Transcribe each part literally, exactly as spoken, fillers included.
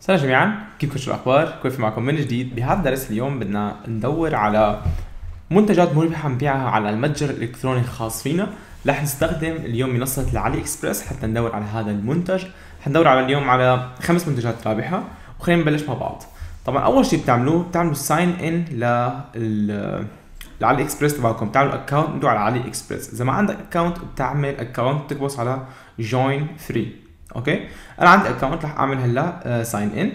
سلام جميعا، كيفكم؟ شو الاخبار؟ كيف معكم من جديد؟ بهذا الدرس اليوم بدنا ندور على منتجات مربحه نبيعها على المتجر الالكتروني الخاص فينا. رح نستخدم اليوم منصه العلي اكسبرس حتى ندور على هذا المنتج. حندور على اليوم على خمس منتجات رابحه، وخلينا نبلش مع بعض. طبعا اول شيء بتعملوه بتعملوا ساين ان لل العلي اكسبرس تبعكم، بتعملوا اكونت انتوا على علي اكسبرس. اذا ما عندك اكونت بتعمل اكونت، تكبس على جوين فري. اوكي، انا عندي اكونت رح اعمل هلا ساين ان.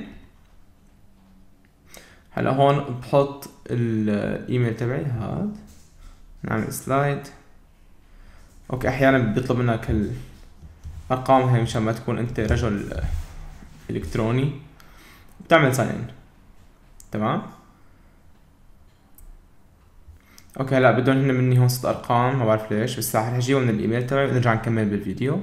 هلا هون بحط الايميل تبعي، هاد نعمل سلايد. اوكي، احيانا بيطلب منك الارقام هاي مشان ما تكون انت رجل الكتروني. بتعمل ساين ان، تمام. اوكي، هلا بدهم هن مني هون ست ارقام، ما بعرف ليش، بس رح اجيبهم من الايميل تبعي ونرجع نكمل بالفيديو.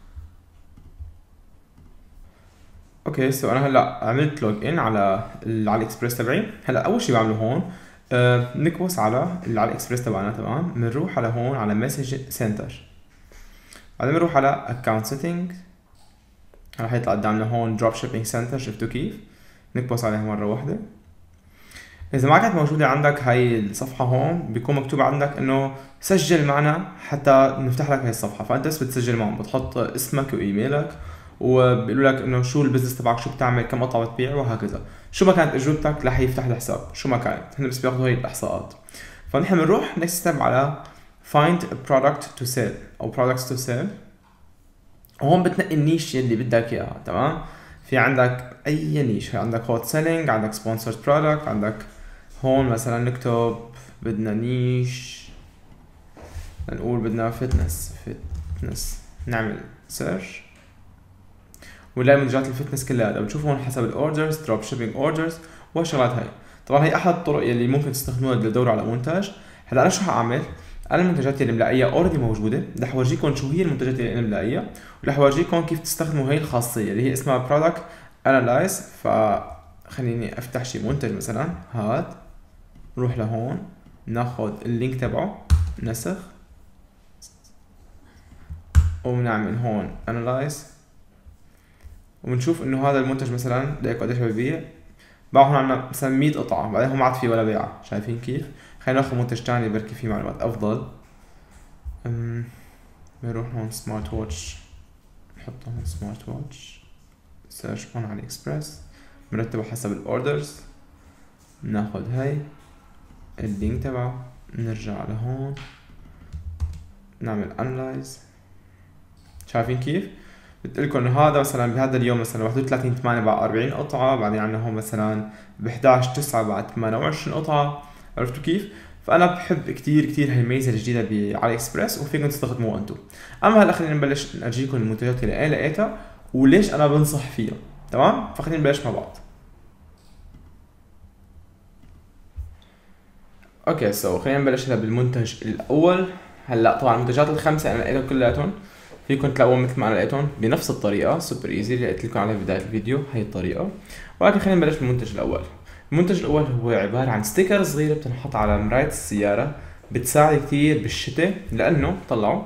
اوكي، سو انا هلا عملت لوج ان على العلي اكسبرس تبعي. هلا اول شيء بعمله هون آه نكبس على العلي اكسبرس تبعنا، تمام. بنروح على هون على مسج سنتر، بعدين بنروح على اكونت سيتنج. رح يطلع قدامنا هون دروب شيبينج سنتر، شفتوا كيف؟ نكبس عليها مره واحده. اذا ما كانت موجوده عندك هاي الصفحه هون بيكون مكتوب عندك انه سجل معنا حتى نفتح لك هاي الصفحه، فانت بس بتسجل معهم، بتحط اسمك وايميلك وبيقولوا لك انه شو البزنس تبعك، شو بتعمل، كم قطعه بتبيع، وهكذا. شو ما كانت اجوبتك رح يفتح الحساب، شو ما كانت، هن بس بياخذوا هي الاحصاءات. فنحن بنروح نكست ستيب على find a product to sell او products to sell. وهون بتنقي النيش اللي بدك اياها، تمام. في عندك اي نيش، في عندك hot selling، عندك sponsored product، عندك هون مثلا نكتب بدنا نيش، نقول بدنا فتنس فتنس نعمل سيرش، ونلاقي منتجات الفتنس كلها. هذا بنشوف هون حسب الاوردرز، دروب شيبينج اوردرز والشغلات هاي. طبعا هي احد الطرق اللي ممكن تستخدموها لتدوروا على منتج. هلا انا شو حاعمل؟ انا المنتجات اللي ملاقيها اوريدي موجوده، رح اورجيكم شو هي المنتجات اللي انا ملاقيها، ورح اورجيكم كيف تستخدموا هي الخاصيه اللي هي اسمها برودكت انالايز. فخليني افتح شي منتج مثلا، هاد نروح لهون ناخذ اللينك تبعه، نسخ، وبنعمل هون انالايز، وبنشوف انه هذا المنتج مثلا لقيت قديش ببيع. باعوا هون عنا مثلا مية قطعة، بعدين هون ما عاد في ولا بيعة، شايفين كيف؟ خلينا ناخذ منتج تاني بركي فيه معلومات افضل. أم بنروح هون سمارت واتش، نحط هون سمارت واتش، سيرش هون على اكسبرس، بنرتبه حسب الاوردرز، بناخذ هاي اللينك تبعه، نرجع لهون نعمل انلايز. شايفين كيف؟ بتقلكم انه هذا مثلا بهذا اليوم مثلا واحد وثلاثين ثمانية بعد أربعين قطعة، بعدين عندنا هون مثلا ب احدعش تسعة بعد ثمانية وعشرين قطعة. عرفتوا كيف؟ فانا بحب كتير كتير هاي الميزة الجديدة بعلي اكسبرس، وفيكم تستخدموها انتم. اما هلا خلينا نبلش نرجيكم المنتجات اللي انا لقيتها وليش انا بنصح فيها، تمام؟ فخلينا نبلش مع بعض. اوكي، سو خلينا نبلش هلا بالمنتج الاول. هلا طبعا المنتجات الخمسة انا لقيتهم كلياتهم، فيكم تلاقوهم مثل ما انا لقيتهم بنفس الطريقه، سوبر ايزي اللي قلت لكم عليها بدايه الفيديو، هي الطريقه. ولكن خلينا نبلش بالمنتج الاول. المنتج الاول هو عباره عن ستيكر صغيره بتنحط على مرايه السياره، بتساعد كتير بالشتاء، لانه طلعوا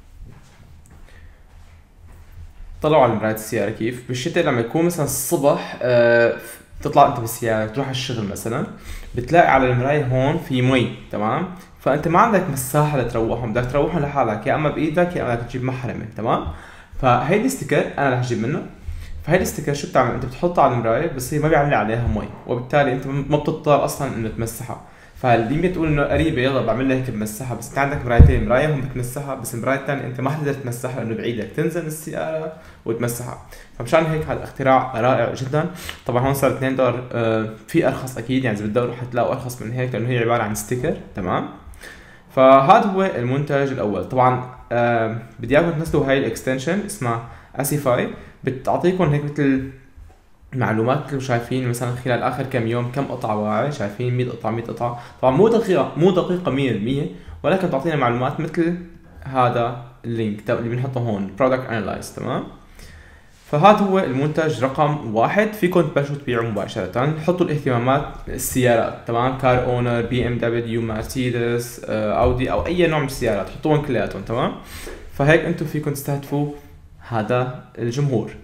طلعوا على مرايه السياره كيف بالشتاء لما يكون مثلا الصبح آه تطلع انت بالسياره تروح على الشغل مثلا، بتلاقي على المرايه هون في مي، تمام. فانت ما عندك مساحه لتروحهم، بدك تروحهم لحالك، يا اما بايدك يا اما بدك تجيب محرمه، تمام. فهيدي ستيكر انا رح اجيب منه. فهيدي الستيكر شو بتعمل؟ انت بتحطها على المرايه بصير ما بيعلي عليها مي، وبالتالي انت ما بتضطر اصلا انه تمسحها. فاللي بتقول انه قريبه يلا بعمل لها هيك بمسحها، بس انت عندك مرايتين، مرايه هون بتمسحها، بس المرايه الثانيه انت ما حتقدر تمسحها لانه بعيدك تنزل السياره وتمسحها. فمشان هيك هذا اختراع رائع جدا. طبعا هون صار اثنين دولار، آه في ارخص اكيد، يعني اذا بتدوروا حتلاقوا ارخص من هيك لانه هي عباره عن ستيكر، تمام. فهذا هو المنتج الاول. طبعا آه بدي اياكم تنزلوا هاي الاكستنشن اسمها اسيفاي، بتعطيكم هيك مثل معلومات اللي شايفين مثلا خلال اخر كم يوم كم قطعه باعه، شايفين مية قطعه مية قطعه. طبعا مو دقيقه مو دقيقه مية بالمية، ولكن بتعطينا معلومات مثل هذا اللينك اللي بنحطه هون برودكت انالايز، تمام. فهذا هو المنتج رقم واحد. فيكم تبلشوا تبيعوا مباشرة. حطوا الاهتمامات السيارات، تمام، كار اونر، بي ام دبليو، مرسيدس، اودي او اي نوع من السيارات، حطوهم كلياتهم، تمام. فهيك انتم فيكم تستهدفوا هذا الجمهور.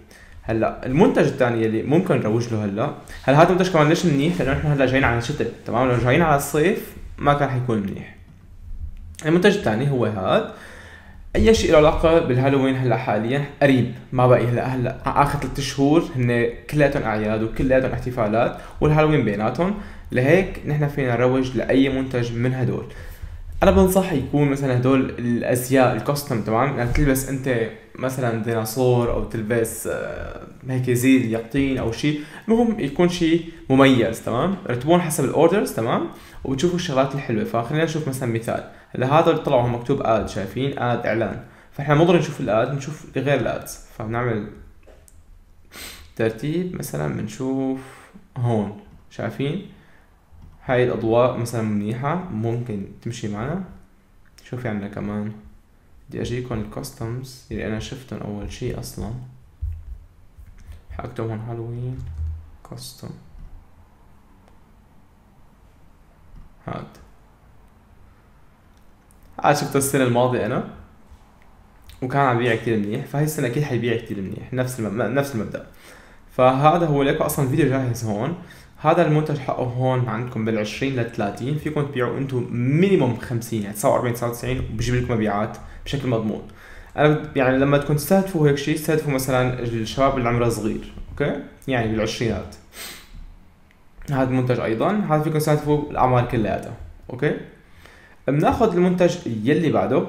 هلا المنتج الثاني اللي ممكن نروج له هلا، هلا هذا المنتج كمان ليش منيح؟ لانه احنا هلا جايين على الشتاء، تمام؟ لو جايين على الصيف ما كان حيكون منيح. المنتج الثاني هو هذا، اي شيء له علاقه بالهالوين هلا حاليا قريب، ما بقي هلا هلا اخر ثلاث شهور هن كلياتهم اعياد وكلياتهم احتفالات والهالوين بيناتهم، لهيك نحن فينا نروج لاي منتج من هدول. انا بنصح يكون مثلا هدول الازياء الكوستم، تمام؟ يعني تلبس انت مثلا ديناصور او تلبس آه هيك زي اليقطين او شيء، المهم يكون شيء مميز، تمام؟ رتبون حسب الاوردرز، تمام؟ وبتشوفوا الشغلات الحلوه. فخلينا نشوف مثلا مثال، هلا هذا اللي طلعوا مكتوب اد، شايفين؟ اد اعلان. فاحنا مو ضروري نشوف الاد، نشوف غير الادز. فبنعمل ترتيب، مثلا بنشوف هون، شايفين؟ هاي الاضواء مثلا منيحه، ممكن تمشي معنا. شوفي عندنا كمان، بدي اجيكم الكاستمز اللي انا شفتهم اول شيء. اصلا حاكتب هون هالوين كاستم، هاد هاد شفته السنه الماضيه انا، وكان عم بيبيع كتير منيح. فهي السنه اكيد حيبيع كتير منيح، نفس المبدأ نفس المبدا. فهذا هو لكم اصلا فيديو جاهز هون. هذا المنتج حقه هون عندكم بالعشرين لثلاثين، فيكم تبيعوا انتم مينيموم خمسين، يعني تسعة وأربعين تسعة وتسعين، وبجيب لكم مبيعات بشكل مضمون. انا يعني لما تكون تستهدفوا هيك شيء، تستهدفوا مثلا الشباب اللي عمره صغير، اوكي؟ يعني بالعشرينات. هذا المنتج ايضا، هذا فيكم تستهدفوا الاعمار كلياتها، اوكي؟ بناخذ المنتج يلي بعده،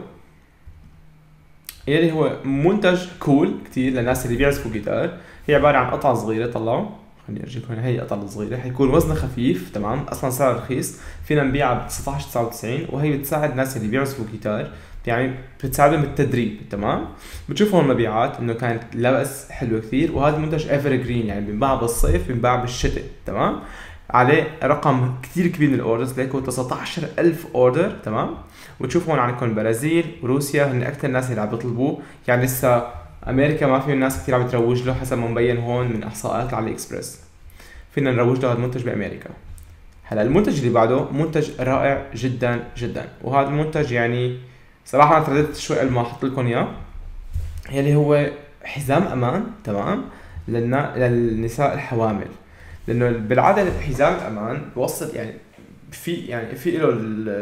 يلي هو منتج كول كتير للناس اللي بيعزفوا جيتار. هي عباره عن قطعه صغيره، طلعوا خليني ارجيكم هي القطعه الصغيره، حيكون وزنها خفيف، تمام؟ اصلا سعر رخيص، فينا نبيعها ب تسعطعش تسعة وتسعين، وهي بتساعد الناس اللي بيعزفوا جيتار، يعني بتساعدهم بالتدريب، تمام؟ بتشوفوا المبيعات انه كانت لبس حلوه كثير. وهذا المنتج ايفر جرين، يعني بينباع بالصيف بينباع بالشتاء، تمام؟ عليه رقم كثير كبير من الاوردرز، ليكو تسعطعش ألف اوردر، تمام؟ وتشوفوا هون عندكم البرازيل وروسيا هن اكثر ناس اللي عم بيطلبوه، يعني لسه امريكا ما في ناس كثير عم تروج له حسب ما مبين هون من احصاءات على اكسبرس. فينا نروج له هذا المنتج بامريكا. هلا المنتج اللي بعده منتج رائع جدا جدا، وهذا المنتج يعني صراحه انا ترددت شوي قبل ما احط لكم اياه، يلي هو حزام امان، تمام؟ للنا... للنساء الحوامل. لانه بالعاده حزام الامان بوصل يعني في يعني في له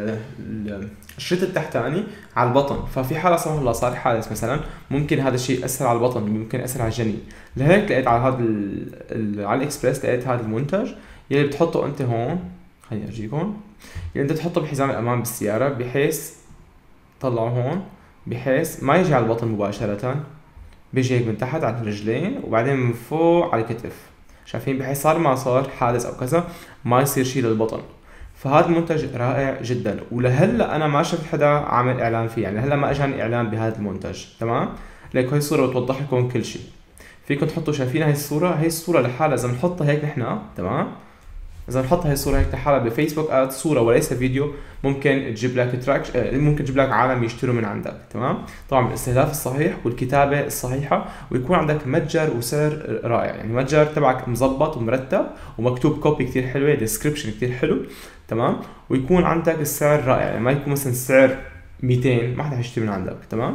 الشريط التحتاني على البطن، ففي حاله سمح الله صار حادث مثلا، ممكن هذا الشيء ياثر على البطن، ممكن ياثر على الجنين. لهيك لقيت على هذا ال... على الاكسبرس لقيت هذا المنتج يلي بتحطه انت هون، خليني اجيكم، يلي انت تحطه بحزام الامان بالسياره، بحيث طلعه هون، بحيث ما يجي على البطن مباشره، بيجي هيك من تحت على الرجلين، وبعدين من فوق على الكتف، شايفين؟ بحيث صار ما صار حادث او كذا ما يصير شيء للبطن. فهذا المنتج رائع جدا، ولهلا انا ما شفت حدا عامل اعلان فيه، يعني هلا ما اجاني اعلان بهذا المنتج، تمام؟ ليك هاي الصوره بتوضح لكم كل شيء. فيكم تحطوا، شايفين هاي الصوره؟ هاي الصوره لحالها اذا بنحطها هيك نحن، تمام؟ اذا بنحط هاي الصوره هيك لحالها بفيسبوك اد، صوره وليس فيديو، ممكن تجيب لك تراك، ممكن تجيب لك عالم يشتروا من عندك، تمام؟ طبعا بالاستهداف الصحيح والكتابه الصحيحه، ويكون عندك متجر وسعر رائع، يعني متجر تبعك مزبط ومرتب ومكتوب كوبي كثير حلوه، ديسكربشن كثير حلو، تمام؟ ويكون عندك السعر رائع، يعني ما يكون مثلا السعر مئتين ما حدا حيشتري من عندك، تمام؟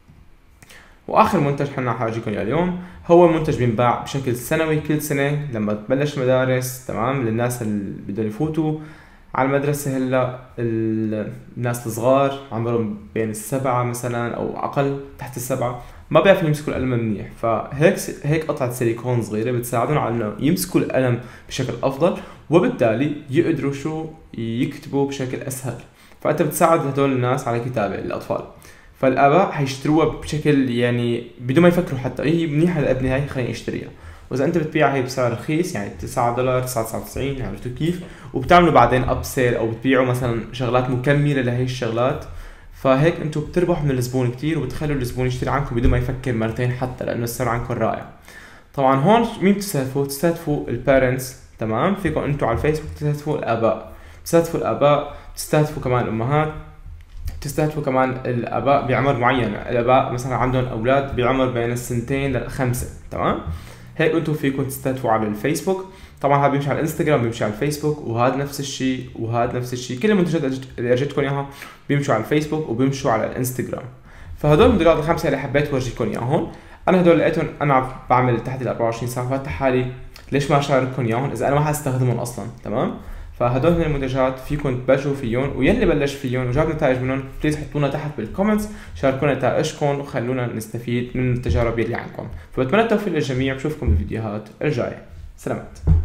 واخر منتج حنا حاجيكم اياه اليوم هو منتج بينباع بشكل سنوي كل سنه لما تبلش المدارس، تمام؟ للناس اللي بدهم يفوتوا على المدرسه. هلا الناس الصغار عمرهم بين السبعه مثلا او اقل، تحت السبعه ما بيعرفوا يمسكوا القلم منيح، فهيك هيك قطعه سيليكون صغيره بتساعدهم على انه يمسكوا القلم بشكل افضل، وبالتالي يقدروا شو يكتبوا بشكل اسهل. فانت بتساعد هدول الناس على كتابه الاطفال، فالاباء حيشتروها بشكل يعني بدون ما يفكروا حتى هي منيحه لابني هاي خليني اشتريها. واذا انت بتبيعها هي بسعر رخيص يعني تسعة دولار تسعة تسعة وتسعين، عرفتوا كيف؟ وبتعملوا بعدين اب سيل او بتبيعوا مثلا شغلات مكمله لهي الشغلات، فهيك انتم بتربحوا من الزبون كتير وبتخلوا الزبون يشتري عنكم بدون ما يفكر مرتين حتى، لانه السعر عنكم رائع. طبعا هون مين بتستهدفوا؟ تستهدفوا البارنتس، تمام؟ فيكم انتم على الفيسبوك تستهدفوا الاباء، تستهدفوا الاباء، تستهدفوا كمان الامهات، تستهدفوا كمان الاباء بعمر معين، الاباء مثلا عندهم اولاد بعمر بين السنتين للخمسه، تمام؟ هيك انتم فيكم تستهدفوا على الفيسبوك. طبعا هذا بيمشي على الانستغرام، بيمشي على الفيسبوك، وهذا نفس الشيء وهذا نفس الشيء، كل المنتجات اللي اجيتكم اياها بيمشوا على الفيسبوك وبيمشوا على الانستغرام. فهدول المنتجات الخمسه اللي حبيت اورجيكم اياهم. انا هدول لقيتهم انا بعمل تحت ال أربعة وعشرين ساعه، فقلت حالي ليش ما اشارككم اياهم اذا انا ما حستخدمهم اصلا. تمام. فهدول من المنتجات فيكم تبلشوا فيهم، ويلي بلش فيهم وجاب نتائج منهم بليز حطونا تحت بالكومنتس، شاركونا نتائجكم وخلونا نستفيد من التجارب اللي عندكم. فبتمنى التوفيق للجميع، بشوفكم بالفيديوهات الجايه. سلامات.